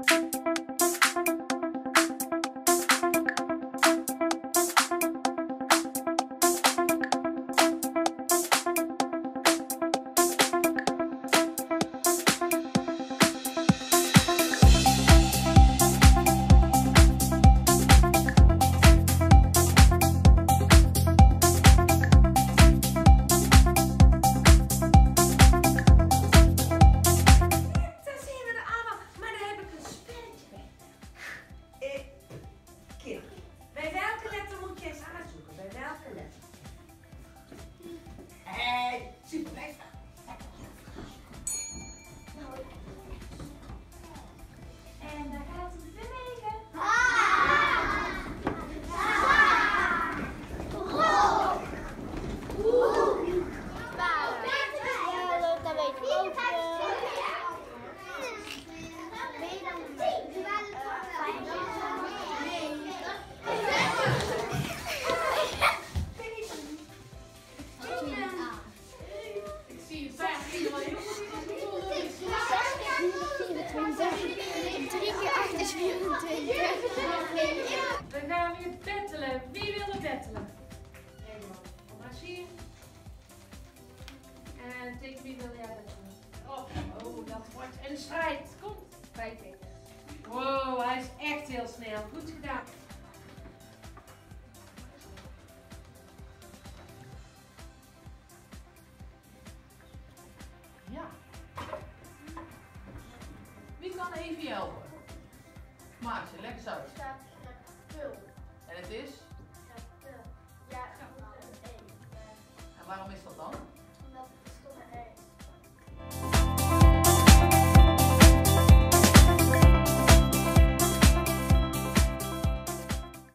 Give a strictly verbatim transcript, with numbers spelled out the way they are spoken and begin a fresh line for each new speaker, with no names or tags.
Bij welke letter moet je eens aanzoeken? Bij welke letter? Hé, hey, super, blijf staan. En daar gaat het bewegen.
Dat weet ik ook. drie keer acht is vierentwintig.
We gaan weer bettelen. Wie wil er bettelen? Nederland. Kom maar zien. En tegen wie wil jij bettelen? Oh, oh, dat wordt een strijd. Kom, kijken. Wow, hij is echt heel snel. Goed gedaan.
Ja. Wie kan even helpen? Maartje, leg eens uit. En het is?
Ja,
En waarom is dat dan?